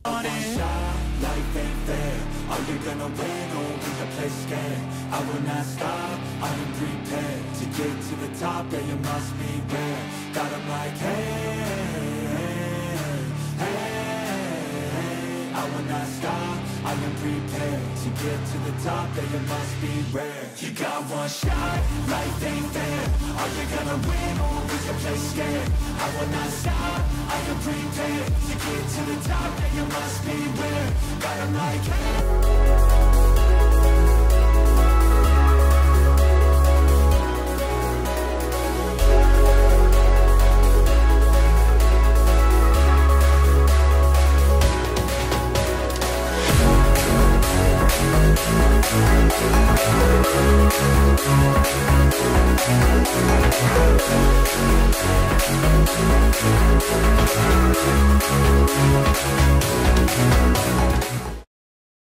Life ain't fair. Are you gonna win or will you play scared? I will not stop, I am prepared to get to the top, yeah, you must be rare. Got 'em like, hey, hey, I will not stop, I am prepared to get to the top, yeah, you must be rare. You got one shot, life ain't fair. Are you gonna win or will you play scared? I will not stop, I am prepared to get to the top, yeah, you must be rare. Got 'em like, hey.